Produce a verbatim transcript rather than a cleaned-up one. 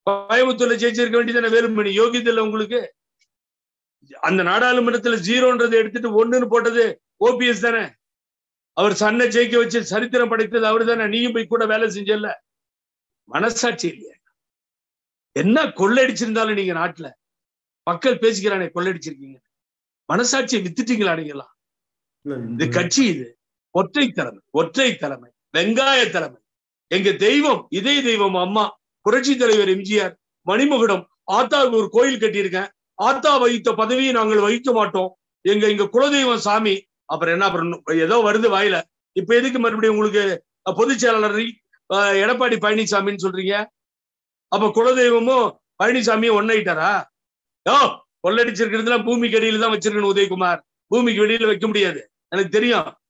கோயம்புத்தூர்ல ஜெயிச்சிருக்க வேண்டியதானே வேலுமணி? யோகியதை இல்லை உங்களுக்கு? அந்த நாடாளுமன்றத்துல ஜீரோன்றதை எடுத்துட்டு ஒண்ணுன்னு போட்டது ஓபிஎஸ் தானே. அவர் சன்னை ஜெயிக்க வச்சு சரித்திரம் படைத்தது அவரு தானே. நீயும் போய் கூட வேலை செஞ்சல. மனசாட்சி இல்லையா? என்ன கொள்ளடிச்சிருந்தாலும் நீங்க நாட்டுல மக்கள் பேசிக்கிறானே கொள்ளடிச்சிருக்கீங்க. மனசாட்சியை வித்துட்டீங்களா நீங்களா? இது கட்சி, இது ஒற்றை தலைமை, ஒற்றை தலைமை, வெங்காய தலைமை. எங்க தெய்வம், இதே தெய்வம் அம்மா புரட்சி தலைவர் எம்ஜிஆர் மணிமகுடம் ஆத்தாவுக்கு ஒரு கோயில் கட்டியிருக்கேன். ஆத்தா வகித்த பதவியை நாங்கள் வகிக்க மாட்டோம். எங்க எங்க குலதெய்வம் சாமி. அப்புறம் என்ன பண்ணணும்? ஏதோ வருது வாயில. இப்ப எதுக்கு மறுபடியும் உங்களுக்கு பொதுச் செயலாளர் எடப்பாடி பழனிசாமின்னு சொல்றீங்க? அப்ப குலதெய்வமும் பழனிசாமியும் ஒன்னாயிட்டாரா? யோ, கொள்ளடிச்சிருக்கிறதுலாம் பூமிக்கு அடியில தான் வச்சிருக்கணும் உதயகுமார். பூமிக்கு வெளியில வைக்க முடியாது, எனக்கு தெரியும்.